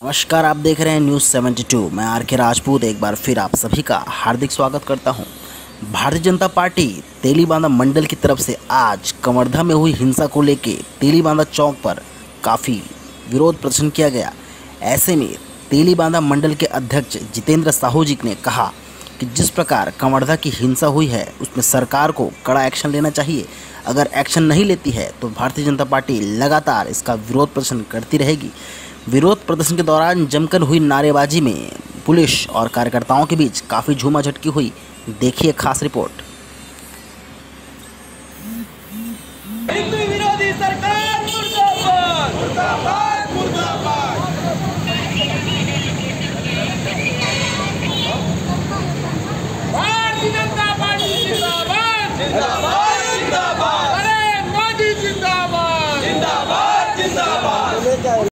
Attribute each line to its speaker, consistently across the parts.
Speaker 1: नमस्कार, आप देख रहे हैं न्यूज़ 72। मैं आर के राजपूत एक बार फिर आप सभी का हार्दिक स्वागत करता हूं। भारतीय जनता पार्टी तेलीबांधा मंडल की तरफ से आज कवर्धा में हुई हिंसा को लेकर तेलीबांधा चौक पर काफ़ी विरोध प्रदर्शन किया गया। ऐसे में तेलीबांधा मंडल के अध्यक्ष जितेंद्र साहू जी ने कहा कि जिस प्रकार कवर्धा की हिंसा हुई है उसमें सरकार को कड़ा एक्शन लेना चाहिए। अगर एक्शन नहीं लेती है तो भारतीय जनता पार्टी लगातार इसका विरोध प्रदर्शन करती रहेगी। विरोध प्रदर्शन के दौरान जमकर हुई नारेबाजी में पुलिस और कार्यकर्ताओं के बीच काफ़ी झूमाझटकी हुई। देखिए खास रिपोर्ट।
Speaker 2: हिंदू विरोधी सरकार मुर्दाबाद मुर्दाबाद मुर्दाबाद। भारतीय जनता पार्टी जिंदाबाद जिंदाबाद जिंदाबाद। अरे मोदी जिंदाबाद जिंदाबाद जिंदाबाद।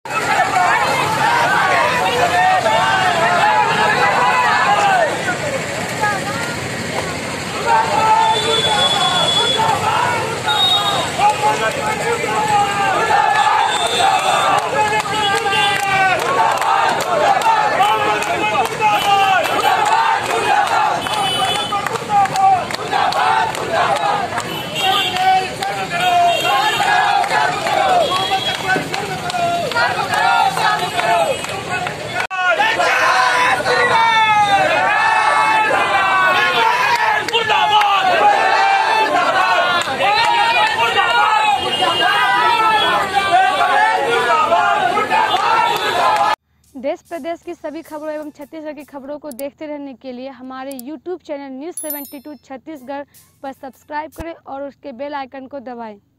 Speaker 3: देश प्रदेश की सभी खबरों एवं छत्तीसगढ़ की खबरों को देखते रहने के लिए हमारे YouTube चैनल न्यूज़ 72 छत्तीसगढ़ पर सब्सक्राइब करें और उसके बेल आइकन को दबाएं।